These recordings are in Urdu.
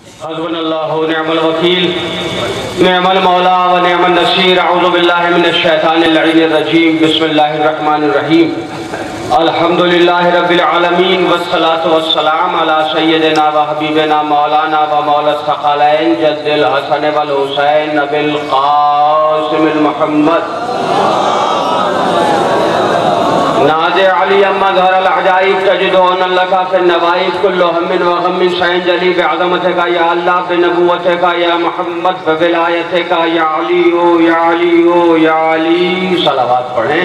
حسبنا اللہ ونعم الوکیل نعم المولا ونعم النصیر اعوذ باللہ من الشیطان اللعین الرجیم بسم اللہ الرحمن الرحیم الحمدللہ رب العالمین والصلاة والسلام علی سیدنا و حبیبنا مولانا و مولا الثقلین جد الحسن والحسین نبی القاسم المحمد نازع علی اما ظہر العجائب تجدون اللہ فی النوائب کل ہم و غم شین جلی بعظمتک یا اللہ بنبوتک یا محمد بولایتک یا علی یا علی یا علی صلوات پڑھیں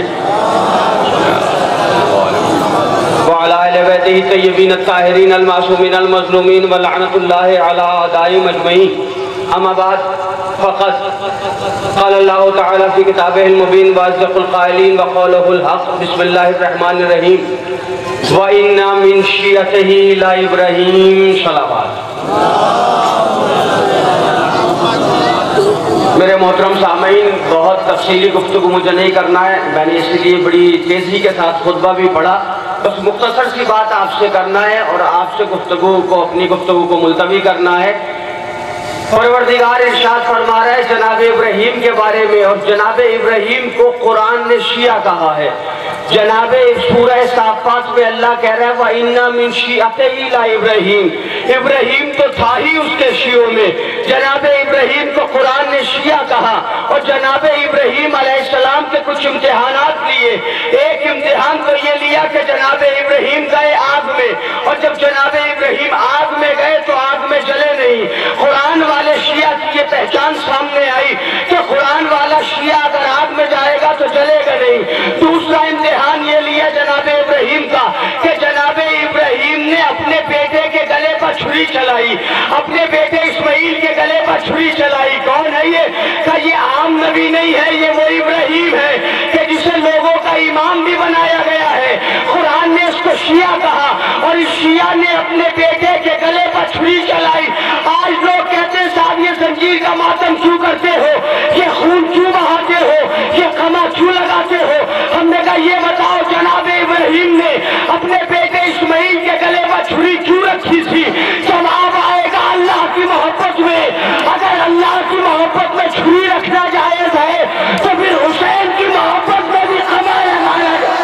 وعلى آل بیتہ الطیبین الطاہرین المعصومین المظلومین ولعنت اللہ علی اعدائهم اجمعین اما بعد فقط قال اللہ تعالی فی کتابہ المبین واصدق القائلین وقولہ الحق بسم اللہ الرحمن الرحیم وَإِنَّا مِن شِيَّتِهِ لَإِبْرَاهِيمَ صلوات۔ میرے محترم سامعین، بہت تفصیلی گفتگو مجھے نہیں کرنا ہے، میں نے اس لیے بڑی تیزی کے ساتھ خطبہ بھی پڑھا، بس مختصر سی بات آپ سے کرنا ہے اور آپ سے اپنی گفتگو کو ملتوی کرنا ہے۔ پروردگار ارشاد فرما رہا ہے جناب ابراہیم کے بارے میں، اور جناب ابراہیم کو قرآن نے شیعہ کہا ہے۔ جناب سورہ صافات میں اللہ کہہ رہا ہے وَإِنَّا مِن شِيَّتِهِ لَإِبْرَاهِيمَ، ابراہیم تو تھا ہی اس کے شیعوں میں۔ جناب ابراہیم کو قرآن نے شیعہ کہا، اور جناب ابراہیم علیہ السلام کے کچھ امتحانات لیے۔ ایک امتحان تو یہ لیا کہ جناب ابراہیم گئے آگ میں، اور جب جناب ابراہیم آگ میں گئے تو آگ میں جلے نہیں۔ قرآن والے شیعہ کی یہ پہچان سامنے آئی کہ قرآن والا شیعہ اگر آگ میں جائے گا تو جلے گا نہیں۔ دوسرا امتحان یہ لیا جناب ابراہیم کا کہ جناب ابراہیم نے اپنے بیٹے کے گلے پر چھری چلائی، اپنے بیٹے اسماعیل کے گلے پر چھری چلائی۔ کون ہے یہ؟ کہ یہ عام نبی نہیں ہے، یہ وہ ابراہیم ہے کہ جسے لوگوں کا امام بھی بنایا گیا ہے۔ قرآن نے اس کو شیعہ کہا، اور اس شیعہ نے اپنے بیٹے کے گلے پر چھری چلائی۔ آج لوگ کہتے ہیں صاحب یہ زنجیر کا ماتم کیوں کرتے ہو، یہ خون کیوں بہاتے ہو، یہ قمع کیوں لگاتے ہو؟ ہم نے کہا یہ بتاؤ جناب ابراہیم نے اپنے بیٹے اسماعیل کے گلے پر چھری کیوں رکھی تھی؟ جواب آئے گا اللہ کی محبت میں۔ اگر اللہ کی محبت میں چھری رکھنا جائز ہے تو پھر حسین کی محبت میں بھی قمع لگانا جائے۔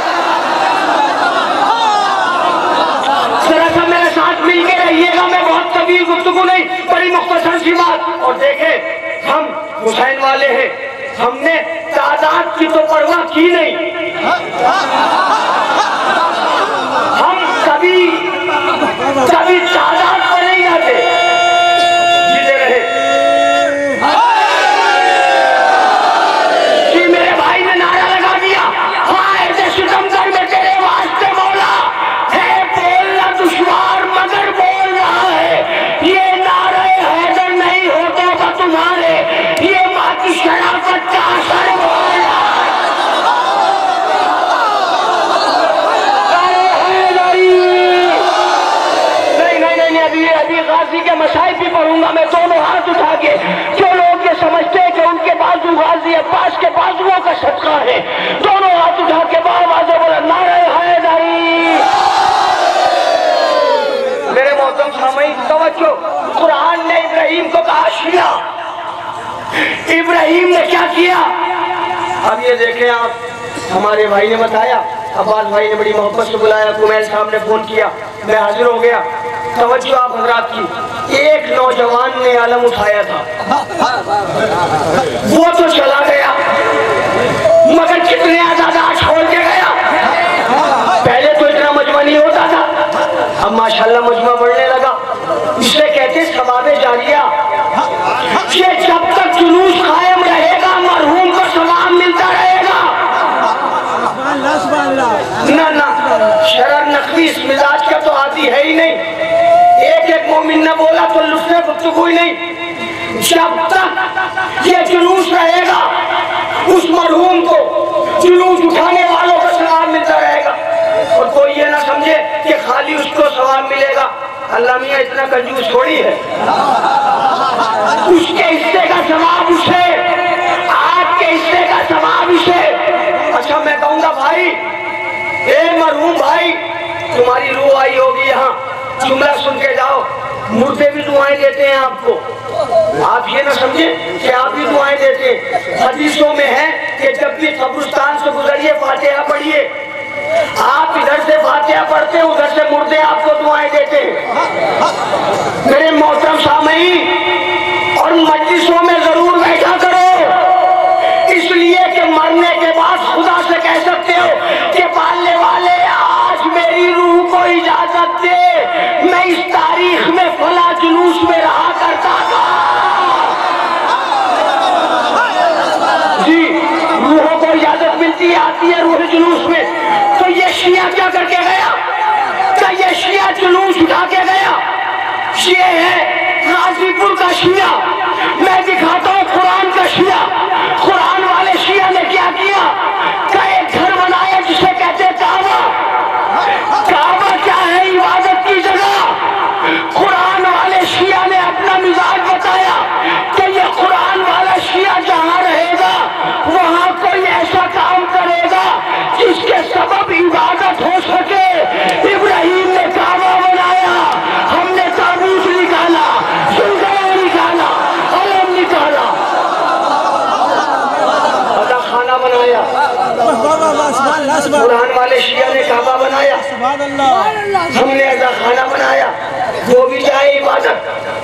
ذرا سا میرے ساتھ مل کے رہیے گا، میں بہت طویل گفتگو نہیں، بڑی مختصر سی بات۔ اور دیکھیں ہم حسین والے ہیں، ہم نے تعداد کی تو پرواہ کی نہیں، ہم کبھی تعداد پر نہیں آتے۔ جیتے رہے جی، میرے بھائی نے نعرہ لگا دیا ہائے ستم کر میں تیرے واسطے مولا ہے، بولنا دشوار مگر بول رہا ہے۔ یہ نعرہ حیدر نہیں ہوتا تھا تمہارے، یہ ماں کی شرافت کا اثر بول رہا ہے۔ ابھی غازی کے مصائب بھی پڑھوں گا میں دونوں ہاتھ اٹھا کے۔ جو لوگ یہ سمجھتے ہیں کہ ان کے بازو غازی عباس کے بازوؤں کا صدقہ ہے، دونوں ہاتھ اٹھا کے باواز بولا نعرہ حیدری۔ میرے محترم سامعین توجہ، قرآن نے ابراہیم کو کہا شیعہ، ابراہیم نے کیا کیا؟ اب یہ دیکھیں آپ، ہمارے بھائی نے بتایا، عباس بھائی نے بڑی محبت سے بلایا، کمیل صاحب نے فون کیا، میں حاضر ہو گیا۔ توجہ آپ حضرات کی، ایک نوجوان نے علم اٹھایا تھا، وہ تو چلا گیا مگر کتنے آزادات چھوڑ کے گیا۔ پہلے تو اتنا مجمع نہیں ہوتا تھا، اب ماشاءاللہ مجمع بڑھنے لگا۔ اسے کہتے ثواب جاریہ، یہ جب تک جلوس قائم رہے گا مرحوم کو ثواب ملتا رہے گا۔ نہ شرر نقوی اس مزاج کا تو عادی ہے ہی نہیں، ایک مومن نہ بولا تو لطف گفتگو ہی نہیں۔ جب تک یہ جلوس رہے گا اس مرحوم کو جلوس اٹھانے والوں کو ثواب ملتا رہے گا، اور کوئی یہ نہ سمجھے کہ خالی اس کو ثواب ملے گا۔ اللہ میاں اتنا کنجوس تھوڑی ہے، اس کے حصے کا ثواب اسے، آپ کے حصے کا ثواب اسے۔ اچھا میں کہوں گا بھائی، اے مرحوم بھائی، تمہاری روح آئی ہوگی یہاں، جملہ سن کے جاؤ۔ مردے بھی دعائیں دیتے ہیں آپ کو. آپ یہ نہ سمجھیں کہ آپ بھی دعائیں دیتے ہیں. حدیثوں میں ہے کہ جب بھی قبرستان سے گزریے فاتحہ پڑھیے. آپ ادھر سے فاتحہ پڑھتے ہیں, ادھر سے مردے آپ کو دعائیں دیتے ہیں. میرے محترم سامعین, اور مجلسوں میں ضرور بیٹھا کرو, اس لیے کہ مرنے کے بعد خدا سے کہہ سکتے ہو کہ پالنے والے آج میری روح کو اجازت دے, میں اس تاریخ میں فلاں جلوس میں رہا کرتا تھا. جی, روحوں کو اجازت ملتی ہے, آتی ہے روح جلوس میں. تو یہ شیعہ کیا کر کے گیا؟ کیا یہ شیعہ جلوس اٹھا کے گیا؟ شیعہ ہے غازی پور کا شیعہ. میں دکھاتا ہوں قرآن کا شیعہ. قرآن والے شیعہ نے کیا کیا کہ ایک گھر بنایا جسے کہتے کعبہ. کعبہ کیا ہے؟ عبادت کی جگہ. قرآن والے شیعہ نے اپنا مزاج بتایا کہ یہ قرآن والا شیعہ جہاں رہے گا وہاں کوئی ایسا کام کرے گا جس کے سبب عبادت ہو سکے. ابراہیم نے کعبہ بنایا, ہم نے تابوت نکالا, سلگڑا نکالا, علم نکالا, ادا خانہ بنایا. قرآن والے شیعہ نے کعبہ بنایا, ہم نے ادا خانہ بنایا. وہ بھی چاہے عبادت.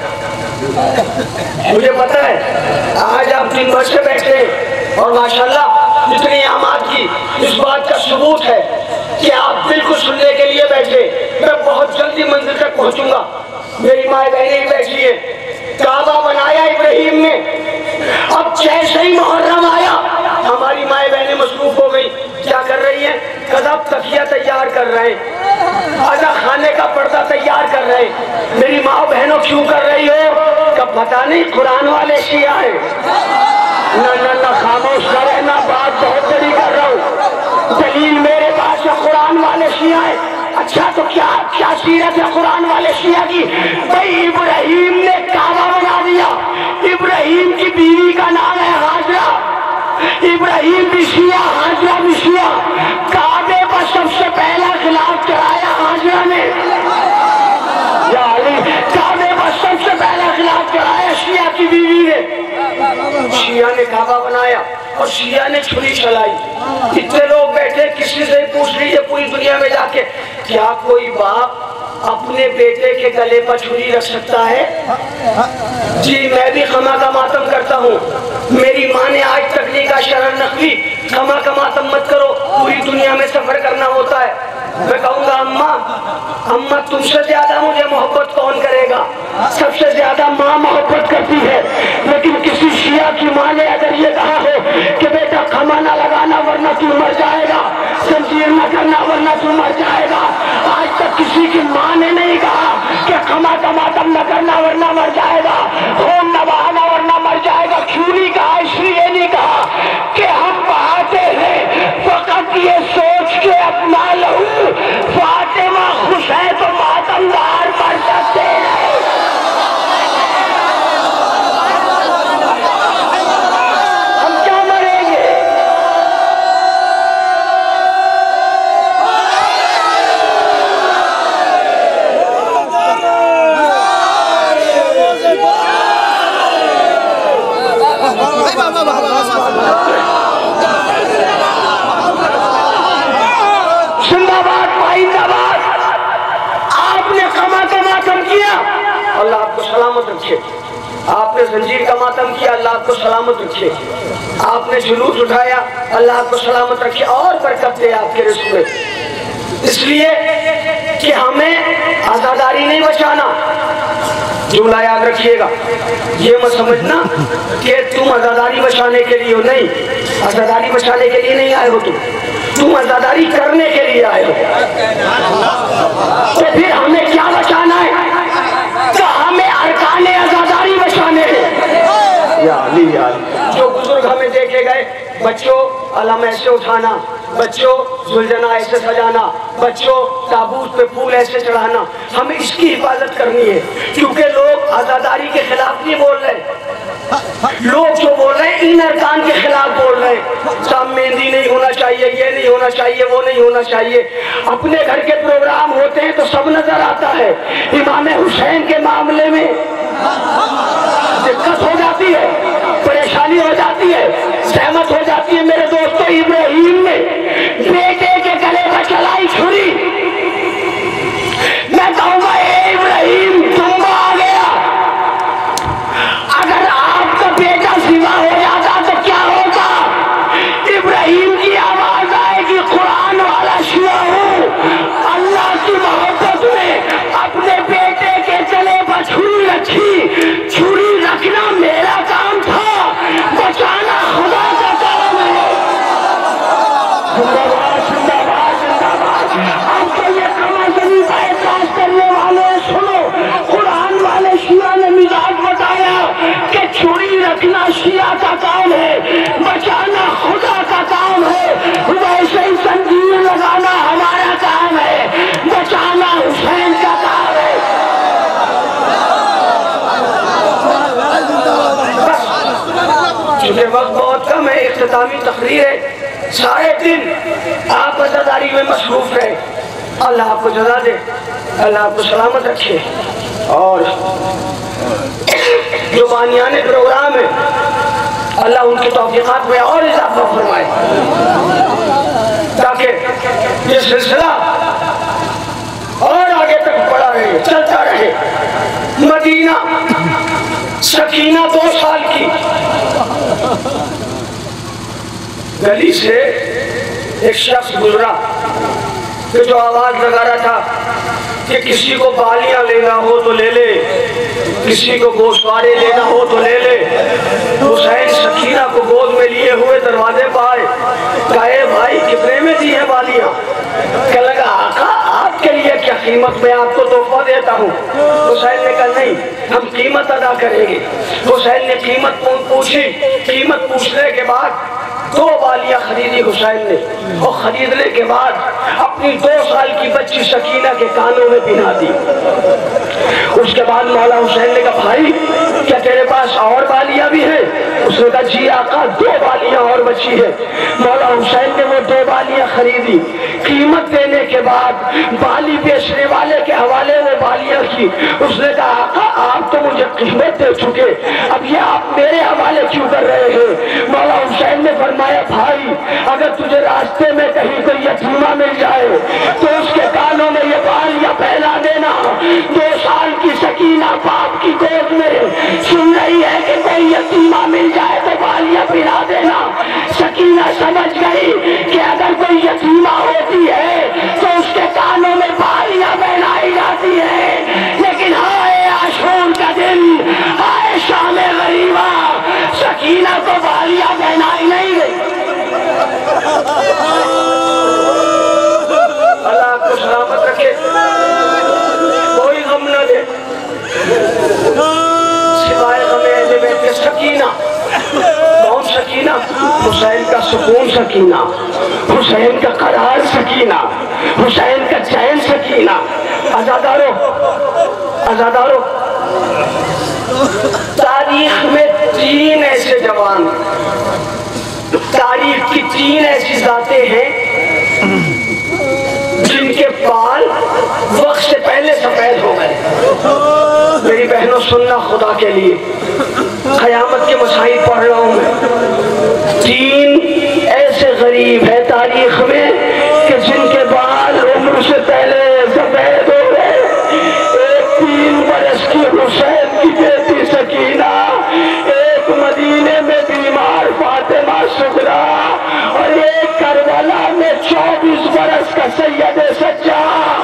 مجھے پتا ہے آج آپ دن بھر سے بیٹھے اور ماشاءاللہ جتنی آماد کی اس بات کا ثبوت ہے کہ آپ بالکل سننے کے لیے بیٹھے. میں بہت جلدی منزل تک پہنچوں گا. میری مائیں بہنیں ہی بیٹھی ہیں. کعبہ بنایا ابراہیم نے. اب جیسے ہی محرم آیا ہماری مائیں بہنیں مصروف ہو گئی. کیا کر رہی ہیں؟ کذب تکیہ تیار کر رہے ہیں, ادا خانے کا پردہ تیار کر رہے ہیں. میری ماں بہنوں کیوں کر رہی ہو؟ کب پتہ نہیں قرآن والے شیعہ ہیں. نہ خاموش کر رہنا, بات بہت بڑی کر رہا ہوں. دلیل میرے پاس ہے, قرآن والے شیعہ ہیں. اچھا تو کیا سیرت ہے قرآن والے شیعہ کی؟ بھئی ابراہیم نے کعبہ بنا دیا. ابراہیم کی بیوی کا نام ہے ہاجرہ. ابراہیم بھی شیعہ, ہاجرہ بھی شیعہ. کعبے پر سب سے پہلا خلاف چڑھایا ہاجرہ نے. کعبے پر سب سے پہلا خلاف چڑھایا شیعہ کی بیوی نے. شیعہ نے کعبہ بنایا اور شیعہ نے چھری چلائی. اتنے لوگ بیٹھے, کسی سے پوچھ لیجیے پوری دنیا میں جا کے, کیا کوئی باپ اپنے بیٹے کے گلے پر چھری رکھ سکتا ہے؟ جی میں بھی خما کا ماتم کرتا ہوں. میری ماں نے آج تک نہیں کہا شرن نقوی خما کا ماتم مت کرو, پوری دنیا میں سفر کرنا ہوتا ہے. میں کہوں گا اماں تم سے زیادہ مجھے محبت کون کرے گا؟ سب سے زیادہ ماں محبت کرتی ہے. لیکن کسی شیعہ کی ماں نے اگر یہ کہا ہو کہ بیٹا خما نہ لگانا ورنہ تو مر جائے گا, زنجیر نہ کرنا ورنہ تو مر جائے گا, آج تک کسی کی ماں نے نہیں کہا کہ خما کا ماتم نہ کرنا ورنہ مر جائے گا, خون نہ بہانا ورنہ مر جائے گا. کیوں نہیں کہا؟ اس لیے نہیں کہا کہ ہم بہاتے ہیں فقط یہ سوچ کے اپنا لہو فاطمہ خوش ہے تو ماتم دار پڑ سکتے ہیں. ہم کیا مریں گے؟ اللہ آپ کو سلامت رکھے. آپ نے زنجیر کا ماتم کیا, اللہ آپ کو سلامت رکھے. آپ نے جلوس اٹھایا, اللہ آپ کو سلامت رکھے اور برکت دے آپ کے رزق میں. اس لیے کہ ہمیں آزاداری نہیں بچانا. جملہ یاد رکھیے گا, یہ مت سمجھنا کہ تم آزاداری بچانے کے لیے ہو. نہیں, آزاداری بچانے کے لیے نہیں آئے ہو, تم آزاداری کرنے کے لیے آئے ہو. تو پھر ہمیں کیا بچانا ہے؟ تو ہمیں ارکان آزاداری بچانے ہیں. جو بزرگ ہمیں دیکھے گئے, بچوں علم ایسے اٹھانا, بچوں زلجنا ایسے سجانا, بچوں تابوت پہ پھول ایسے چڑھانا, ہمیں اس کی حفاظت کرنی ہے. کیونکہ لوگ آزاداری کے خلاف نہیں بول رہے, لوگ جو بول رہے ہیں ان ارکان کے خلاف بول رہے ہیں، سب مہندی نہیں ہونا چاہیے، یہ نہیں ہونا چاہیے، وہ نہیں ہونا چاہیے۔ اپنے گھر کے پروگرام ہوتے ہیں تو سب نظر آتا ہے، امام حسین کے معاملے میں دقت ہو جاتی ہے، پریشانی ہو جاتی ہے، سہمت ہو جاتی ہے۔ میرے دوستو، ابراہیم نے بیٹے کے گلے پر چلائی چھری، میں کہوں گا اے ابراہیم تم آ گیا، اگر آپ کا بیٹا سوا ہو جاتا تو کیا ہوتا؟ ابراہیم کی آواز آئے گی، قرآن والا شیعہ ہوں، اللہ کی محبت میں اپنے بیٹے کے گلے پر چھری رکھی، چھری رکھنا میرا کام تھا، بچانا خدا کا کام ہے۔ زندہ باد، زندہ باد، زندہ باد۔ اب تو یہ کمازنی کا اعتراض کرنے والے سنو، قرآن والے شیعہ نے مزاج بتایا کہ چھری رکھنا شیعہ کا کام ہے، بچانا خدا کا کام ہے، ویسے ہی زنجیر لگانا ہمارا کام ہے، بچانا حسین کا کام ہے۔ چونکہ وقت بہت کم ہے، اختتامی تقریر ہے، سارے دن آپ عزاداری میں مصروف رہے، اللہ آپ کو جزا دے، اللہ آپ کو سلامت رکھے، اور جو بانیان پروگرام ہے اللہ ان کی توفیقات میں اور اضافہ فرمائے، تاکہ یہ سلسلہ اور آگے تک بڑھا رہے، چلتا رہے۔ مدینہ سکینہ 2 سال کی، گلی سے ایک شخص گزرا کہ جو آواز لگا رہا تھا کہ کسی کو بالیاں لینا ہو تو لے لے، کسی کو گوشوارے لینا ہو تو لے لے۔ حسین سکینہ کو گود میں لیے ہوئے دروازے پائے، کہے بھائی کتنے میں دی ہے بالیاں؟ کہ لگا آقا آپ کے لیے کیا قیمت، میں آپ کو تحفہ دیتا ہوں۔ حسین نے کہا نہیں، ہم قیمت ادا کریں گے۔ حسین نے قیمت پوچھی، قیمت پوچھنے کے بعد 2 بالیاں خریدی حسین نے، اور خریدنے کے بعد اپنی 2 سال کی بچی سکینہ کے کانوں میں پہنا دی۔ اس کے بعد مولا حسین نے کہا بھائی کیا تیرے پاس اور بالیاں بھی ہیں؟ اس نے کہا جی آقا 2 بالیاں اور بچی ہے۔ مولا حسین نے وہ 2 بالیاں خریدی، قیمت دینے کے بعد بالی بیچنے والے کے حوالے وہ بالیاں کی۔ اس نے کہا آقا آپ تو مجھے قیمت دے چکے، اب یہ آپ میرے حوالے کیوں کر رہے ہیں؟ مولا حسین نے فرمایا بھائی اگر تجھے راستے میں کہیں کوئی یتیمہ مل جائے تو اس کے کانوں میں یہ بالیاں پھیلا دینا۔ 2 سال کی سکینہ باپ کی گود میں سن رہی ہے کہ کوئی یتیمہ مل جائے تو بالیاں پھیلا دینا۔ سکینہ سمجھ گئی کہ اگر کوئی یتیمہ ہوتی ہے تو اس کے کانوں میں بالیاں پہنائی جاتی ہیں، لیکن ہائے عاشور کا دن، ہائے شام غریبہ، سکینہ کو بالیاں پہنائی نہیں گئی۔ اللہ آپ کو سلامت رکھے، کوئی غم نہ دے سوائے غم اہل بیت سکینہ۔ کون سکینہ؟ حسین کا سکون سکینہ، حسین کا قرار سکینہ، حسین کا چین سکینہ۔ عزادارو، عزادارو، تاریخ میں 3 ایسے جوان، تاریخ کی 3 ایسی ذاتیں ہیں جن کے بال وقت سے پہلے سفید ہو گئے۔ میری بہنوں سننا خدا کے لیے، قیامت کے مسائل پڑھ رہا ہوں میں۔ 3 ایسے غریب ہیں تاریخ میں کہ جن کے بال عمر سے پہلے سفید ہو گئے۔ ایک 3 برس کی حسین کی بیٹی سکینہ، ایک مدینے میں بیمار فاطمہ صغریٰ، اور ایک کربلا میں 24 برس کا سید سجاد۔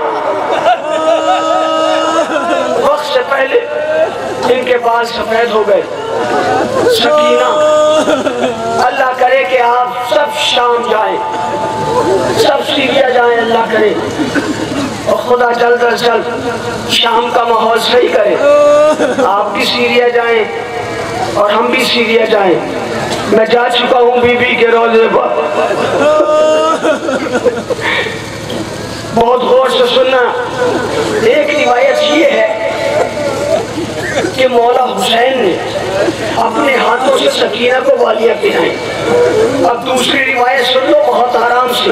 وقت سے پہلے ان کے بال سفید ہو گئے۔ سکینہ، اللہ کرے کہ آپ سب شام جائیں، سب سیریا جائیں، اللہ کرے، اور خدا جلد از جلد شام کا ماحول صحیح کرے، آپ بھی سیریا جائیں اور ہم بھی سیریا جائیں۔ میں جا چکا ہوں بی بی کے روزے پر، بہت غور سے سننا۔ ایک روایت یہ ہے کہ مولا حسین نے اپنے ہاتھوں سے سکینہ کو والیہ پہنائیں۔ اب دوسری روایت سن لو بہت آرام سے۔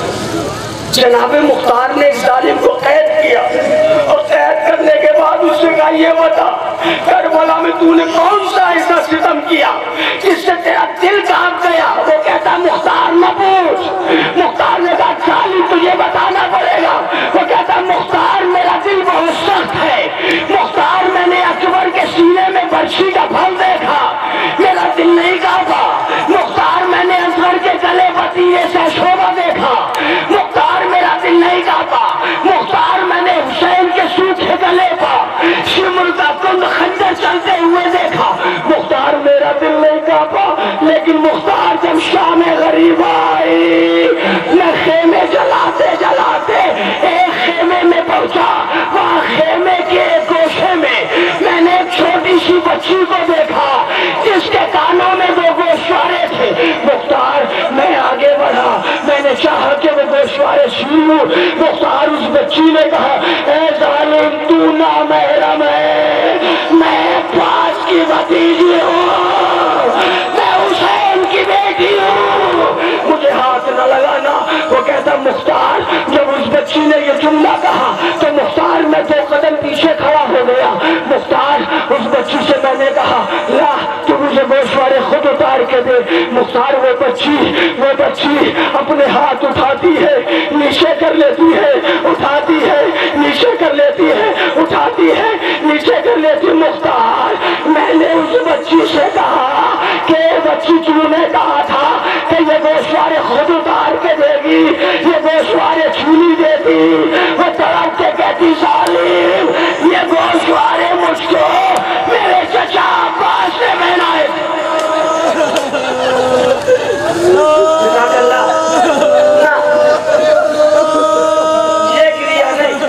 جناب مختار نے اس ظالم کو قید کیا اور قید کرنے کے بعد اس سے کہا یہ بتا کربلا میں تو نے کون سا ایسا ستم کیا جس سے تیرا دل کانپ گیا؟ وہ کہتا مختار نہ پوچھ۔ مختار نے کہا چالی تجھے بتانا پڑے گا۔ وہ کہتا مختار میرا دل بہت سخت ہے، مختار میں نے اکبر کے سینے میں برچھی کا پھل دیکھا، میرا دل نہیں کانپا۔ مختار میں نے اصغر کے گلے پتیلے سے شعبہ دیکھا، مختار میرا دل نہیں کانپا۔ مختار میں نے حسین کے سوکھے گلے پر شمر کا کند خنجر چلتے ہوئے دیکھا، مختار میرا دل نہیں کانپا۔ لیکن مختار جب شام غریب آئی، میں خیمے جلاتے جلاتے ایک خیمے میں پہنچا، وہاں خیمے کے ایک گوشے میں میں نے ایک چھوٹی سی بچی کو دیکھا جس کے کانوں میں دو گوشوارے تھے۔ مختار میں آگے بڑھا، میں نے چاہا کہ وہ گوشوارے چھینوں۔ مختار اس بچی نے کہا اے ظالم تو نامحرم ہے، میں پاس کی بھتیجی ہوں، میں حسین کی بیٹی ہوں، مجھے ہاتھ نہ لگانا۔ وہ کہتا مختار جب اس بچی نے یہ جملہ کہا تو مختار میں 2 قدم پیچھے کھڑا ہو گیا۔ مختار اس بچی سے میں نے کہا لا تو مجھے گوشوارے خود اتار کے دے۔ مختار وہ بچی اپنے ہاتھ اٹھاتی ہے نیچے کر لیتی ہے، اٹھاتی ہے نیچے کر لیتی ہے، اٹھاتی ہے نیچے کر لیتی۔ مختار میں نے اس بچی سے کہا کہ بچی کیوں نے کہا تھا کہ یہ گوشوارے خود اتار کے دے گی، یہ گوشوارے چھولی دیتی۔ وہ تڑپ کے کہتی ظالم یہ گوشوارے مجھ کو میرے چچا عباس نے پہنائے تھے۔ جزاک اللہ۔ یہ کریا نہیں،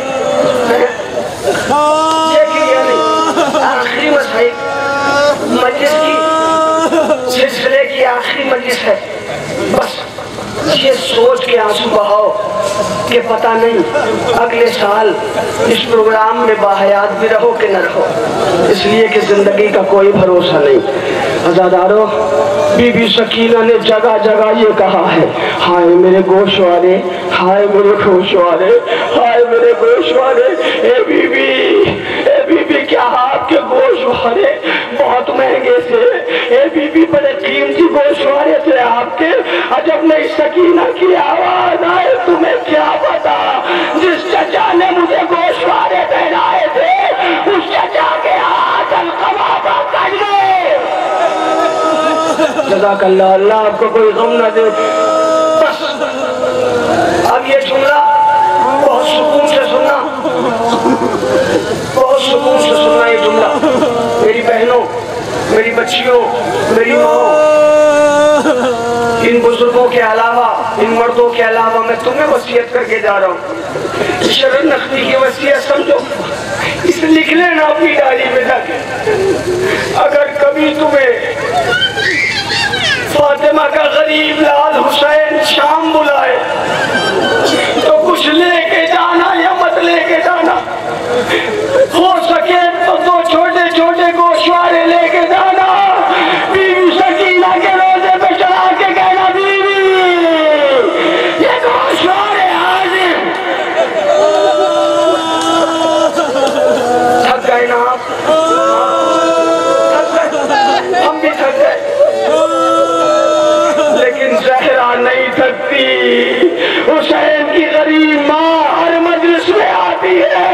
آخری مجلس کی سلسلے کی آخری مجلس ہے، بس یہ سوچ کے آنسو بہاؤ کہ پتہ نہیں اگلے سال اس پروگرام میں باحیات بھی رہو کہ نہ رہو، اس لیے کہ زندگی کا کوئی بھروسہ نہیں۔ عزادارو بی بی سکینہ نے جگہ جگہ یہ کہا ہے ہائے میرے گوشوارے، ہائے میرے گوشوارے، ہائے میرے گوشوارے۔ اے بی بی کیا آپ کے گوشوارے بہت مہنگے تھے، اے بی بی بڑے قیمتی گوشوارے تھے آپ کے۔ جب نہیں سکینہ کی آواز آئے تمہیں کیا پتا جس چچا نے مجھے گوشوارے پہنائے تھے اس چچا کے ہاتھ القبابہ کر گئے۔ جزاک اللہ، اللہ آپ کو کوئی غم نہ دے۔ بس اب یہ جملہ بہت سکون سے سننا، بہت سکون سے سننا یہ جملہ۔ میری بہنوں، میری بچیوں، میری ماں، ان بزرگوں کے علاوہ، ان مردوں کے علاوہ میں تمہیں وصیت کر کے جا رہا ہوں۔ شرر نقوی کی وصیت سمجھو، اسے لکھ لینا اپنی ڈائری میں جا کے۔ اگر کبھی تمہیں فاطمہ کا غریب لال حسین شام بلائے تو کچھ لے کے جانا یا مت لے کے جانا، ہو سکے تو 2 چھوٹے چھوٹے گوشوارے لے کے جانا۔ بی بی سکینہ کے روزے پہ چڑھا کے کہنا بی بی یہ گوشوارے حاضر۔ تھک گئے نا آپ، ہم بھی تھک گئے، لیکن زہرا نہیں تھکتی۔ حسین کی غریب ماں ہر مجلس میں آتی ہے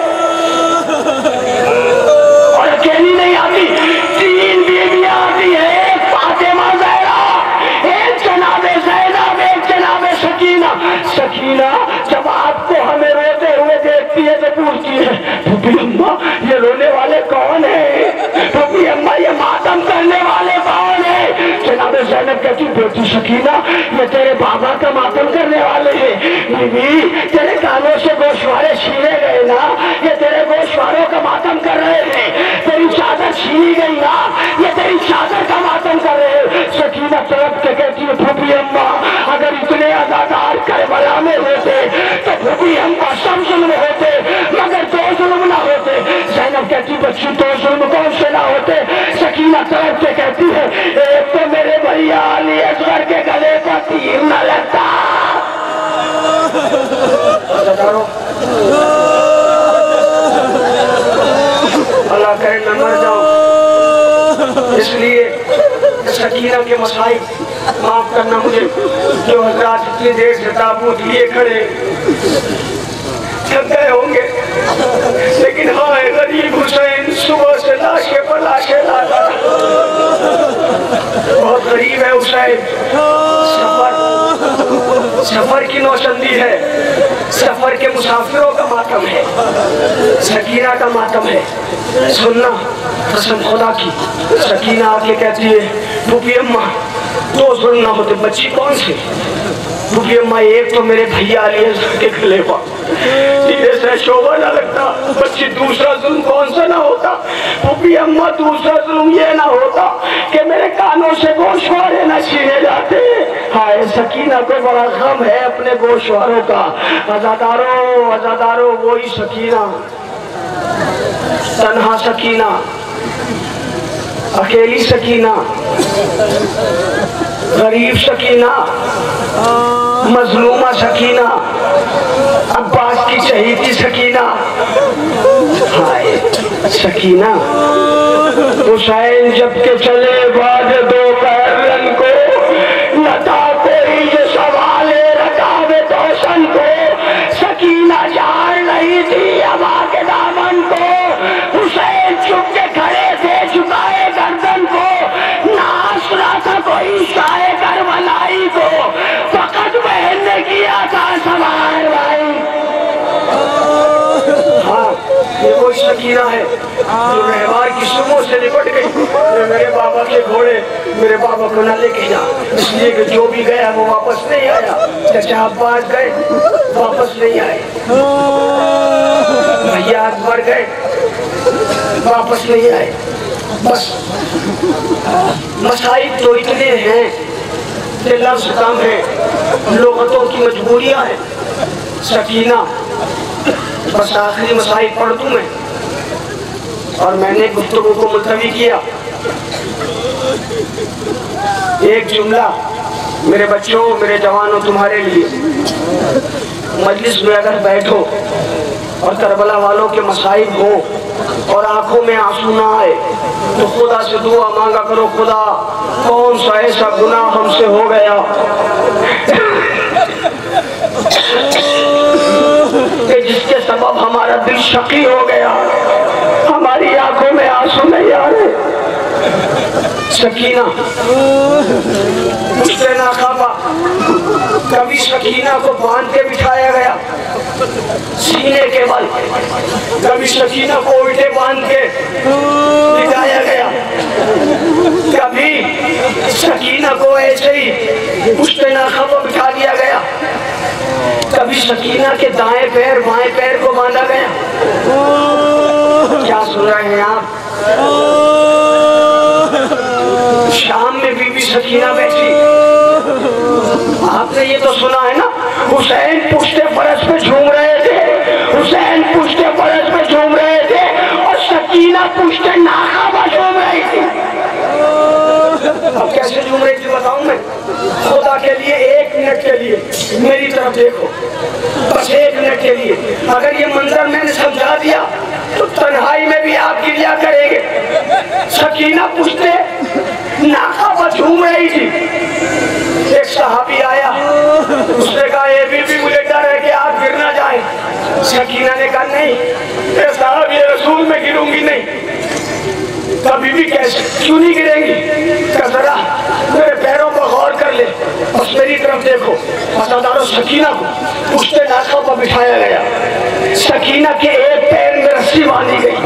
اور اکیلی نہیں آتی، 3 بیویاں آتی ہیں، ایک فاطمہ زہرا، ایک جناب زینب، ایک جناب سکینہ۔ سکینہ جب آپ کو ہمیں روتے ہوئے دیکھتی ہے تو پوچھتی ہے پھوپھی اماں یہ رونے والے کون ہیں؟ پھوپھی اماں یہ ماتم کرنے والے کون ہیں؟ جناب زینب کہتی بیٹی سکینہ یہ تیرے بابا کا ماتم کرنے والے ہیں۔ بی بی تیرے کانوں سے گوشوارے چھینے گئے نا، یہ تیرے گوشواروں کا ماتم کر رہے ہیں۔ تیری چادر چھینی گئی نا، یہ تیری چادر کا ماتم کر رہے ہیں۔ سکینہ تڑپ کے کہتی ہے پھوپھی اماں اگر اتنے اداکار کربلا میں ہوتے تو پھوپھی اماں سب ظلم ہوتے مگر 2 ظلم نہ ہوتے۔ زینب کہتی بچی 2 ظلم کون سے نہ ہوتے؟ سکینہ سکینہ تڑپ کے کہتی ہے ایک تو میرے بھیا علی اصغر کے گلے پر تیر نہ لگتا. اللہ کرے نہ مر جاؤں. اس لیے سکینہ کے مسائل معاف کرنا مجھے جو حضرات اتنی دیر سے تابوت لیے کھڑے تھک گئے ہوں گے, لیکن ہائے غریب حسین صبح سے لاشے پر لاشے لاتا. بہت غریب ہے حسین. سفر کی نوشندی ہے, سفر کے مسافروں کا ماتم ہے, سکینہ کا ماتم ہے. سننا قسم خدا کی. سکینہ آ کے کہتی ہے پھوپھی اماں دو ظلم نہ ہوتے. بچی کون سی؟ پھوپھی اماں ایک تو میرے بھیا علی اصغر کے گلے پر جیسے شعبہ نہ لگتا. بچی دوسرا ظلم کون سا نہ ہوتا؟ پھوپھی اماں دوسرا ظلم یہ نہ ہوتا کہ میرے کانوں سے گوشوارے نہ چھینے جاتے. ہائے سکینہ کو بڑا غم ہے اپنے گوشواروں کا. عزاداروں عزاداروں وہی سکینہ, تنہا سکینہ, اکیلی سکینہ, غریب سکینہ, مظلومہ سکینہ, عباس کی چہیتی سکینہ. ہائے سکینہ. حسین جب کے چلے بعد دوپہر رن کو نہ تھا کوئی یہ سوال رکاب توشن کو. سکینہ جان نہیں تھی ہوا کے دامن کو. حسین چھپ کے کھڑے تھے جھکائے گردن کو. نہ سنا تھا کوئی شائع کربلائی کو. فقط بہن نے کیا تھا سوار بھائی. ہاں یہ وہی سکینہ ہے جو مہوار کی صبح سے نپٹ گئی. میرے بابا کے گھوڑے میرے بابا کو نہ لے کے جا, اس لیے کہ جو بھی گیا وہ واپس نہیں آیا. چچا عباس گئے واپس نہیں آئے, بھیا اکبر گئے واپس نہیں آئے. بس مسائل تو اتنے ہیں کہ لفظ کم ہے, لغتوں کی مجبوریاں ہیں. سکینہ بس آخری مسائل پڑھ دوں میں, اور میں نے گفتگو کو ملتوی کیا. ایک جملہ میرے بچوں میرے جوانوں تمہارے لیے. مجلس میں اگر بیٹھو اور کربلا والوں کے مسائل ہو اور آنکھوں میں آنسو نہ آئے تو خدا سے دعا مانگا کرو, خدا کون سا ایسا گناہ ہم سے ہو گیا کہ جس کے سبب ہمارا دل شقی ہو گیا, ہماری آنکھوں میں آنسو نہیں آ رہے. سکینہ مجھ پہ نہ خوابا. کبھی سکینہ کو باندھ کے بٹھایا گیا سینے کے بل, کبھی سکینہ کو الٹے باندھ کے لٹایا گیا, کبھی سکینہ کو ایسے ہی مجھ پہ نہ خوابا بٹھا دیا گیا, کبھی سکینہ کے دائیں پیر بائیں پیر کو باندھا گیا. کیا سن رہے ہیں آپ؟ شام میں بی بی سکینہ بیٹھی. آپ نے یہ تو سنا ہے نا, حسین پشت فرش پہ جھوم رہے تھے, حسین پشت فرش پہ جھوم رہے تھے اور سکینہ پشت ناقہ پہ جھوم رہی تھی. اب کیسے جھوم رہی تھی بتاؤں میں؟ خدا کے لیے ایک منٹ کے لیے میری طرف دیکھو, بس ایک منٹ کے لیے. اگر یہ منظر میں نے سمجھا دیا تو تنہائی میں بھی آپ گریا کریں گے. سکینہ پشتے ناقہ پر جھوم رہی تھی. ایک صحابی آیا, اس نے کہا اے بی بی مجھے ڈر ہے کہ آپ گر نہ جائیں. سکینہ نے کہا نہیں اے صاحب یہ رسول میں گروں گی نہیں. کبھی بھی کیسے کیوں نہیں گریں گی؟ کہ ذرا میرے پیروں پر غور کر لے, بس میری طرف دیکھو. عزادارو سکینہ کو پشتے ناقہ پر بٹھایا گیا. سکینہ کے ایک پیر میں رسی باندھی گئی,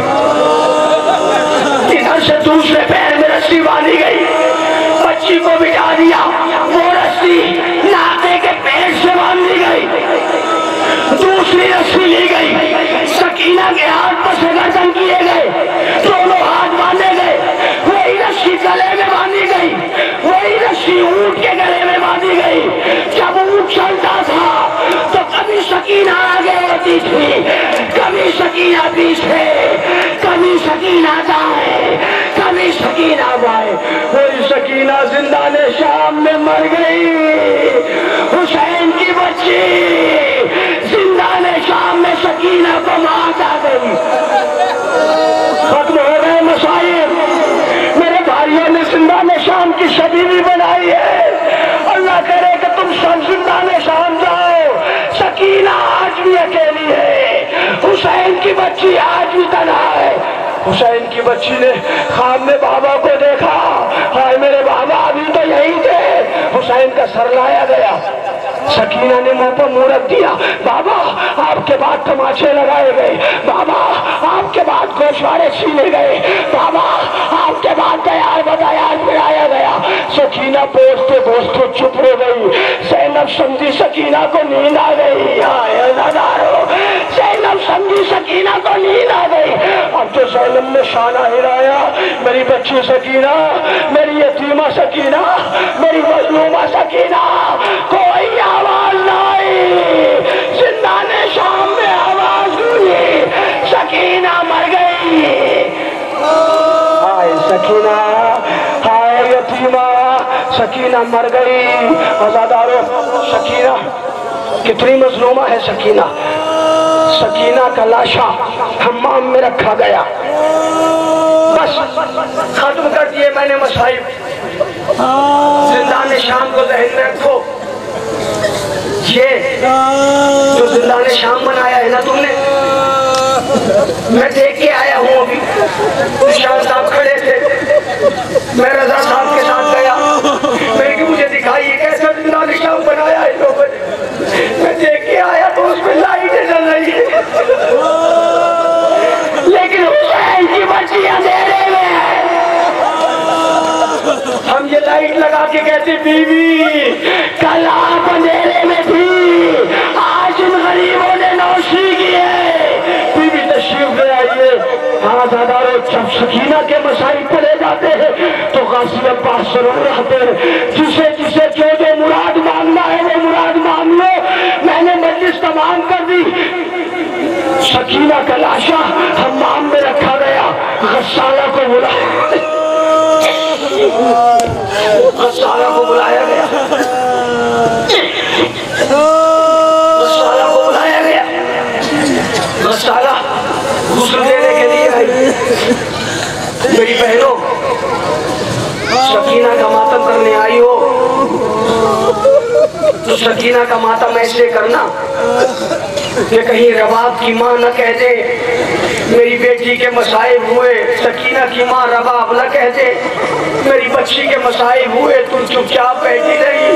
ادھر سے دوسرے پیر میں رسی باندھی گئی. بچی کو بٹھا دیا, وہ رسی ناقے کے پیر سے باندھی گئی. دوسری رسی لی گئی, سکینہ کے ہاتھ پر سے گردن کیے گئے, دونوں ہاتھ باندھے گئے. وہی رسی گلے میں باندھی گئی, وہی رسی اونٹ کے گلے میں باندھی گئی. جب اونٹ چلتا تھا تو کبھی سکینہ آگے ہوتی تھی, کبھی سکینہ پیچھے, کبھی سکینہ دائیں, کبھی سکینہ سکینہ زندان شام میں مر گئی، حسین کی بچی زندان شام میں سکینہ کو موت آ گئی، ختم ہو گئے مصائب۔ میرے بھائیوں نے زندان شام کی شبی بھی بنائی ہے، اللہ کرے کہ تم سب زندان شام جاؤ، سکینہ آج بھی اکیلی ہے، حسین کی بچی آج بھی تنہا ہے۔ حسین کی بچی نے خواب میں بابا کو دیکھا، ہائے میرے بابا ابھی تو یہی تھے، حسین کا سر لایا گیا، سکینہ نے منہ پر منہ رکھ دیا، بابا آپ کے بعد تماچے لگائے گئے، بابا آپ کے بعد گوشوارے چھینے گئے، بابا آپ کے بعد تیار بتایا پڑھایا گیا۔ سکینہ بوجھتے بوجھتے چپ ہو گئی، زینب سمجھی سکینہ کو نیند آ گئی، ہائے عزادارو زینب سمجھی سکینہ کو نیند آ گئی۔ اب جو زینب نے شانہ ہلایا، میری بچی سکینہ، میری یتیمہ سکینہ، میری مظلومہ سکینہ، کوئی آواز نہ آئی، زندان شام میں آواز ہوئی، سکینہ مر گئی، ہائے سکینہ، ہائے یتیمہ، سکینہ مر گئی۔ عزادارو سکینہ کتنی مظلومہ ہے سکینہ، سکینہ کا لاشا حمام میں رکھا گیا، بس ختم کر دیے میں نے مصائب۔ زندان شام کو ذہن میں رکھو، یہ جو زندان شام بنایا ہے نا تم نے، میں دیکھ کے آیا ہوں، ابھی نشان صاحب کھڑے تھے، میں رضا صاحب کے ساتھ گیا، میں کہ مجھے دکھائیے کیسا زندان شام بنایا ہے لوگوں نے، میں دیکھ کے آیا تو اس میں لائٹیں جل رہی ہے، لیکن حسین کی بچی اندھیرے میں ہے۔ ہم یہ لائٹ لگا کے کہتے بیوی کل آپ اندھیرے میں تھی، آج ان غریبوں نے نوشی کی ہے، بیوی تشریف لے آئیے۔ ہاں زادارو جب سکینہ کے مسائل پڑے جاتے ہیں تو غازی عباس ضرور رہتے ہیں، جسے جسے جو جو مراد مانگنا ہے وہ مراد مانگ لو۔ میں نے مجلس تمام کر دی، سکینہ کا لاشا حمام میں رکھا گیا، غسالہ کو بلایا، غسالہ کو بلایا گیا، غسالہ کو بلایا گیا، غسالہ غسل دینے کے لیے آئی۔ میری بہنوں سکینہ کا ماتم کرنے آئی ہو تو سکینہ کا ماتم ایسے کرنا کہ کہیں رباب کی ماں نہ کہہ دے میری بیٹی کے مصائب ہوئے، سکینہ کی ماں رباب نہ کہہ دے میری بچی کے مصائب ہوئے، تم چپ چاپ بیٹھی رہی۔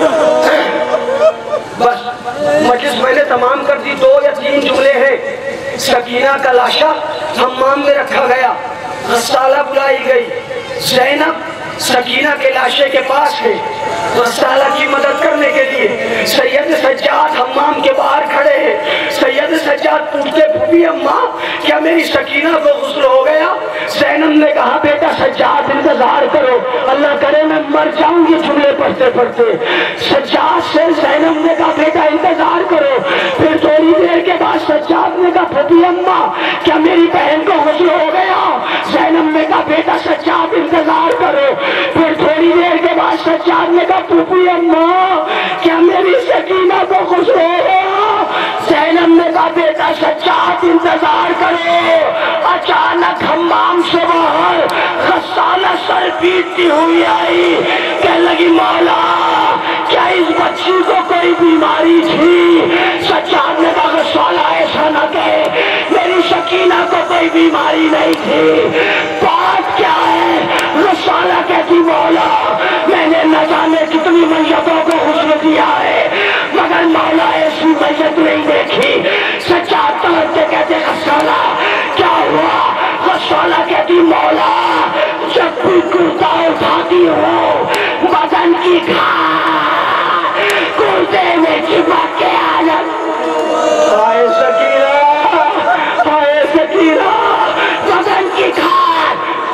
بس مجلس میں نے تمام کر دی، 2 یا 3 جملے ہیں۔ سکینہ کا لاشا حمام میں رکھا گیا، غسالہ بلائی گئی، زینب سکینہ کے لاشے کے پاس ہے غسالہ کی مدد کرنے کے لیے، سید سجاد حمام کے باہر کھڑے ہیں، سید سجاد پوچھتے پھوپھی اماں کیا میری سکینہ کو غسل ہو گیا؟ زینب نے کہا بیٹا سجاد انتظار کرو، اللہ کرے میں مر جاؤں گی جملے پڑھتے پڑھتے۔ سجاد سے زینب نے کہا بیٹا انتظار کرو، پھر تھوڑی دیر کے بعد سجاد نے کہا پھوپھی اماں کیا میری بہن کو غسل ہو گیا؟ زینب نے کہا بیٹا سجاد انتظار کرو، پھر تھوڑی دیر کے بعد سجاد نے کہا پھوپھی اماں کیا میری سکینہ کو غسل ہو گیا؟ زینب نے کہا بیٹا سجاد انتظار کرو۔ اچانک حمام سے باہر غسالہ سر پیٹتی ہوئی آئی، کہنے لگی مولا کیا اس بچی کو کوئی بیماری تھی؟ سجاد نے کہا غسالہ ایسا نہ کہے، میری سکینہ کو کوئی بیماری نہیں تھی، بات کیا ہے؟ غسالہ کہتی مولا میں نے نہ جانے کتنی میتوں کو غسل دیا ہے مگر مولا ایسی میت نہیں دیکھی۔ سجاد تڑپتے کہتے غسالہ کیا ہوا؟ غسالہ کہتی مولا جب بھی کرتا اٹھاتی ہو بدن کی کھار کرتے میں چپک کے آ جاتی، ہائے سکینہ ہائے سکینہ بدن کی کھار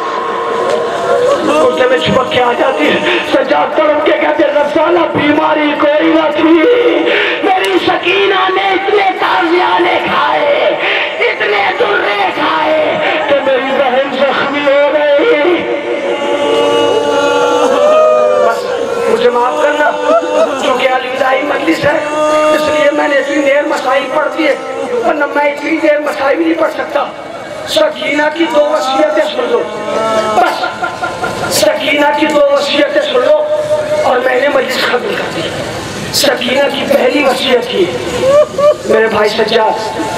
کرتے میں چپک کے آ جاتی ہے۔ سجاد تڑپ کے کہتے غسالہ بیماری کوئی نہ تھی، میری سکینہ نے اتنے تازیانے کھائے اتنے درے کھائے کہ میری بہن زخمی ہو گئی۔ नमाज भी नहीं पढ़ सकता। सकीना की 2 वसीयतें सुन लो, बस सकीना की 2 वसीयतें सुन लो और मैंने मजलिस खत्म कर दी। सकीना की पहली वसीयत थी, मेरे भाई सज्जाद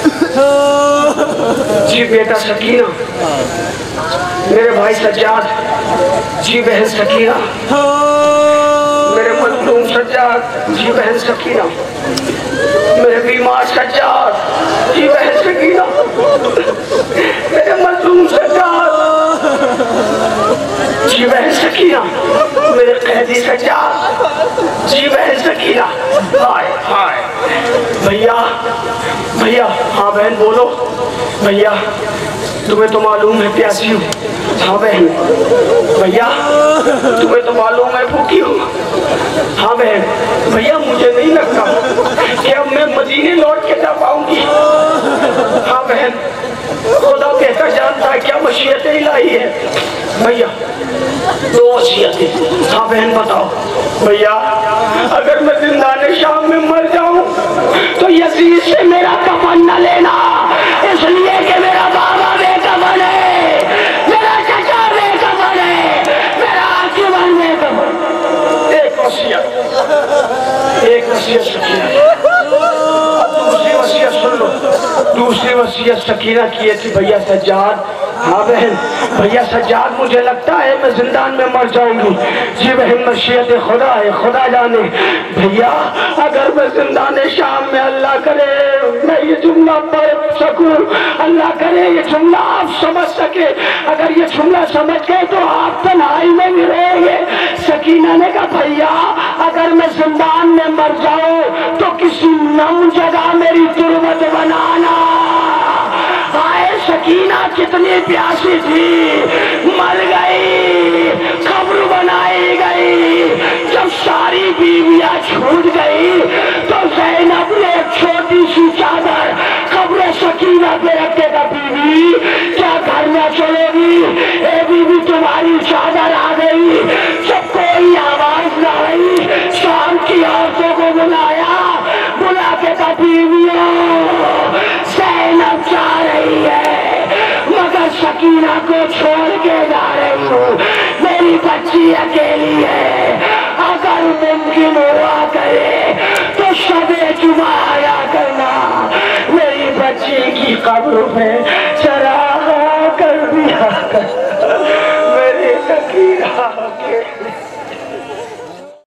जी, बेटा सकीना, मेरे भाई सज्जाद जी, बहन सकीना, मेरे मजलूम सज्जाद जी, बहन सकीना, मेरे बीमार सज्जाद जी, बहन सकीना, मेरे मजलूम सज्जाद जी, बहन सकीना, मेरे कैदी सज्जाद जी, बहन सकीना। हाय हाय भैया, भैया, हाँ बहन बोलो। भैया तुम्हें तो मालूम है प्यासी हूँ। हाँ बहन। भैया तुम्हें तो मालूम है भूखी हूँ। हाँ बहन। भैया मुझे नहीं लगता कि अब मैं मदीने लौट के जा पाऊंगी। हाँ बहन, खुदा बेहतर जानता है क्या मशीयतें इलाही है। भैया 2 वसीयतें। हाँ बहन बताओ। भैया अगर मैं जिंदाने शाम में मर जाऊं तो यजीद से मेरा कफन न लेना, इसलिए कि मेरा बाबा बेकफन है, मेरा चचा बेकफन है, मेरा आकिबन बेकफन। एक वसीयत सकीना। दूसरी वसीयत सुन लो। दूसरी वसीयत सकीना की थी, भैया सज्जाद। हाँ बहन। भैया सज्जाद मुझे लगता है मैं जिंदान में मर जाऊंगी। जी बहन, मशीयत खुदा है, खुदा जाने। भैया अगर मैं जिंदाने शाम में, अल्लाह करे मैं ये जुमला पढ़ सकूं, अल्लाह करे ये जुमला आप समझ सके, अगर ये जुमला समझ गए तो आप तन्हाई में भी रहेंगे। सकीना ने कहा भैया अगर मैं जिंदान में मर जाऊं तो किसी नम जगह मेरी तुरबत बनाना। हाय सकीना कितनी प्यासी थी, मर गई, कब्र बनाई गई। जब सारी बीवियां छूट गई तो ज़ैनब ने एक छोटी सी चादर कब्र सकीना पे रख देगा। बीवी क्या घर में चलेगी? ए बीवी तुम्हारी चादर आ गई। जब कोई आवाज न आई, शाम की औरतों को बुलाया, बुला के कहा बीवियों ज़ैनब जा रही है, मगर सकीना को छोड़ के जा रही हूँ, मेरी बच्ची अकेली है। अगर मुमकिन हुआ करे तो शबे जुमा आया करना, मेरी बच्ची की कब्र पे